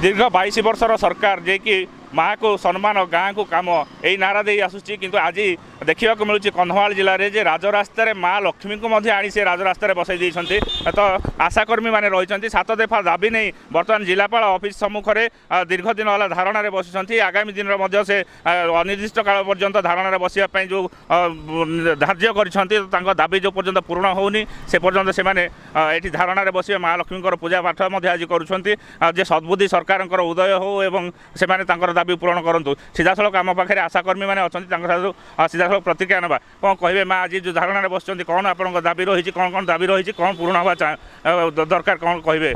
दीर्घ 22 वर्षर सरकार जे कि माँ को सम्मान गाँ को कम यही नारा दे आसूँ कि आज देखा मिलूँ कंधमाल जिले में राजरास्तार माँ लक्ष्मी को आनी से राजरास्तार बसई देते तो आशाकर्मी मैंने रही 7 दफा दाबी नहीं बर्तमान जिलापाल ऑफिस सम्मुखें दीर्घ दिन है धारणा बसुँच आगामी दिन में से अनिर्दिष्ट काल पर्यंत धारणा बसवाई जो धार्य कर दाबी जो पर्यंत पूर्ण होनी से पर्यंत से ये धारणा बसवे माँ लक्ष्मी पूजा पाठ आज करुँच सद्बुद्धि सरकार उदय हो एवं से दाबी पूरण करूँ सीधासख आम पाखे आशाकर्मी मैंने अच्छा सीधासख प्रतिक्रिया ना कौन कहे माँ आज जो धारणा बस कौन आप दाबी रही कौन कौन दाबी रही कौन पूर्ण हवा दरकार कौन कहे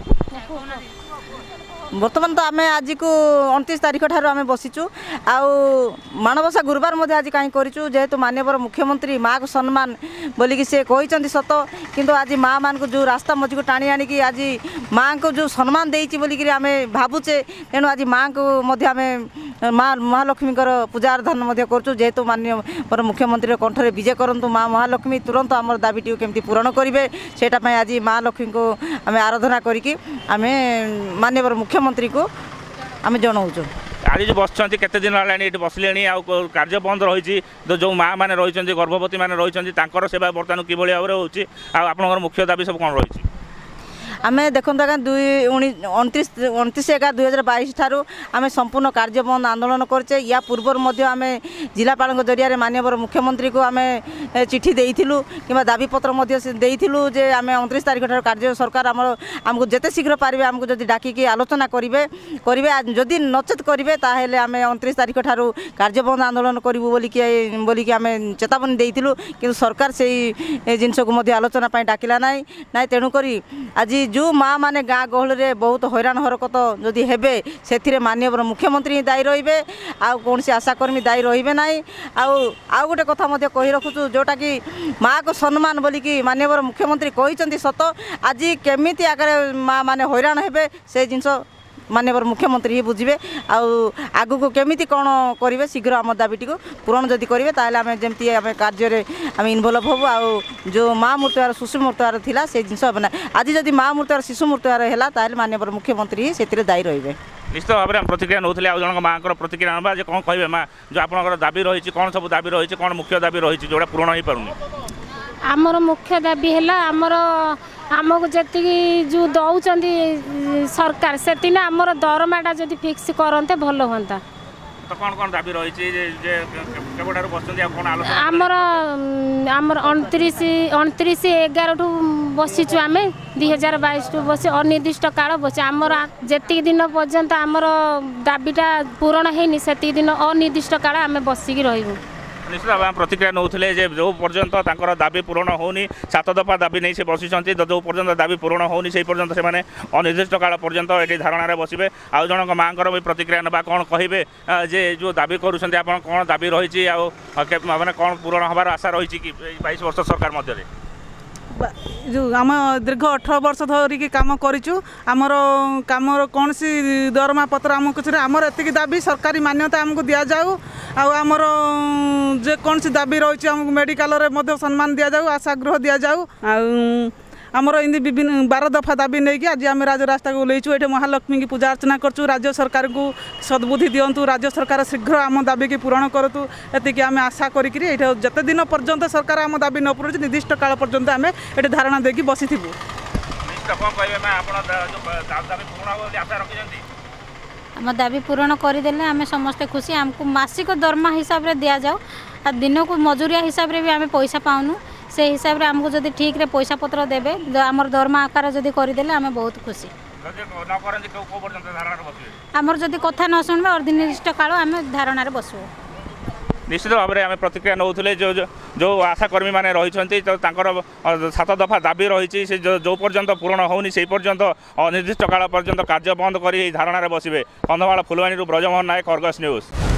बर्तमान तो आम आज को 29 तारीख ठार आम बसीचु आउ माणबसा गुरुवार आज कहीं करूँ जेहेतु माननीय मुख्यमंत्री माँ को सम्मान बोलिकी से कहते सत किंतु आज माँ मान को जो रास्ता मझी को टाणी आणिकी आज माँ को जो सम्मान देती बोलिकी आम भावुचे तेणु आज माँ को आम माँ महालक्ष्मी पूजा आराधना करूँ जेहेतु माननीय मुख्यमंत्री कंठरे विजय करूँ माँ महालक्ष्मी तुरंत आम दाबीटी केमती पूरण करेंगे सेटाई आज माँ लक्ष्मी को आम आराधना करी आम माननीय मुख्यमंत्री को आम जनाऊँ आज जो बस केते दिन है बसले कार्य बंद रही जो माँ मैंने रही गर्भवती मैंने रही सेवा बर्तमान कि भाव में होकर मुख्य दाबी सब कौन रही आम देखो आज्ञा 29/11/2022 ठारू आम संपूर्ण कार्य बंद आंदोलन करचे या पूर्व आम जिलापाल जरिया माननीय मुख्यमंत्री को आम चिठी देइथिलु कि दाबी पत्र देइथिलु जे आम 29 तारीख ठारू कार्य सरकार आमको जेते शीघ्र पारे आमको जदि डाकिकी आलोचना करेंगे जदि नचेत करेंगे ताहेले आम 29 तारीख ठारू कार्य बंद आंदोलन करूँ बोलिकी आम चेतावनी देइथिलु कि सरकार से जिनस को आलोचना डाकिला ना तेणुक आज जो माँ माने गाँ गहल रे बहुत हैरान हरकत जदि हेबे से माननीय मुख्यमंत्री दायी रहिबे आ कौन से आशाकर्मी दायी रहिबे नाही आउ गोटे कथा कही रखुचु जोटा कि माँ को सम्मान बोलिकी माननीय मुख्यमंत्री कहते सत आज केमिति आगे माँ माने हैरान हेबे से जिनस माननीय मुख्यमंत्री ही बुझे आगु को केमिति कौन करेंगे शीघ्र आम दाबीटी को पूरण जदि करेंगे ताहले आम जमती आम कार्य आम इनवल्व हबु आउ जो माँ मृत्युहार शिशु मृत्युहार थिला से जिनस हेना आज जदि माँ मृत्युहार शिशु मृत्युहार है ताहले माननीय मुख्यमंत्री ही से दायी रहिबे निश्चित भाव में प्रतिक्रिया नौते आज जन माँ प्रतिक्रिया ना कौन कहे माँ जो आप दाबी रही कौन सब दाबी रही कौन मुख्य दाबी रही जोड़ा पूरण हो पारुनी आमर मुख्य दाबी है आमर आमको जी जो दौरान सरकार से आमर दरमाटा जब फिक्स करते भल हाँ तो कौन कौन दाबी रही आमर आमर 29/11 ठू बसीचु आम 2022 ठू बस अनिर्दिष्ट काल बस आमर जी दिन पर्यंत आमर दाबीटा पूरण होनी से दिन अनिर्दिष्ट काल आम बसिकी रही निश्चित भाव प्रतिक्रिया नौते जो पर्यंत दाबी पूरण होनी 7 दफा दाबी नहीं से बसी जो पर्यंत दाबी पूरण होनी से पर्यंत से अनिर्दिष्ट काल पर्यंत ये धारणा बसवे आउ जन माँ भी प्रतिक्रिया ना कौन कहे जे जो दाबी करुँच कौन दाबी रही मैंने कौन पूरण हबार आशा रही कि 22 वर्ष सरकार मध्य जो आम दीर्घ 18 वर्ष धरिकी कम करूँ आमर कम कौन सी दरमा पत्र आम कुछ आमर एतिक दाबी सरकारी मान्यता आमको दि जाऊ आमर जे कौन सी दाबी रही आमको मेडिकल रे सम्मान दि जाऊ आशागृह दि जाऊ आमर इमती विभिन्न 12 दफा दाबी नहीं कि आज आम राजरास्ता को ओल्लैचु ये महालक्ष्मी की पूजा अर्चना करूँ राज्य सरकार को सद्बुद्धि दिंतु राज्य सरकार शीघ्र आम दाबी की पूरण करूँ एतिक आम आशा करी जिते दिन पर्यंत सरकार आम दाबी न पूर्ण निर्दिष्ट काल पर्यंत आम ये धारणा देकी बसी आम दाबी पूरण करदे आम समस्ते खुशी आमको मासिक दरमा हिसाब से दि जाऊ दिन को मजूरिया हिसाब से भी आम पैसा पाऊनु से हिसाब से आमको जब ठीक रे पैसा पत्र देवे आमर दरमा आकार जब करदे आम बहुत खुशी आमर जब कथा न शुणवे अनिर्दिष्ट काल आम धारणा बसू निश्चित भाव में आम प्रतिक्रिया नौते जो आशाकर्मी मैंने रही 7 दफा दाबी रही जो पर्यंत पूरण होनी से पर्यंत अनिर्दिष्ट काल पर्यंत कार्य बंद कर धारणा बसवे कंधमाल फुलवाणी ब्रजमोहन नायक अर्गस न्यूज।